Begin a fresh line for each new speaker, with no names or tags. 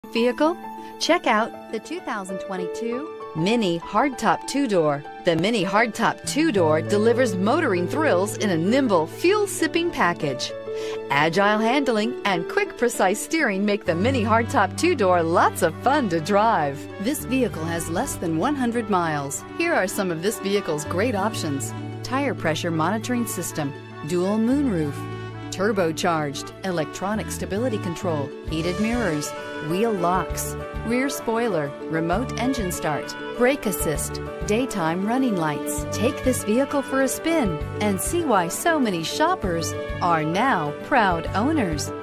Vehicle? Check out the 2022 Mini Hardtop 2-Door. The Mini Hardtop 2-Door delivers motoring thrills in a nimble, fuel-sipping package. Agile handling and quick, precise steering make the Mini Hardtop 2-Door lots of fun to drive. This vehicle has less than 100 miles. Here are some of this vehicle's great options: tire pressure monitoring system, dual moonroof, turbocharged, electronic stability control, heated mirrors, wheel locks, rear spoiler, remote engine start, brake assist, daytime running lights. Take this vehicle for a spin and see why so many shoppers are now proud owners.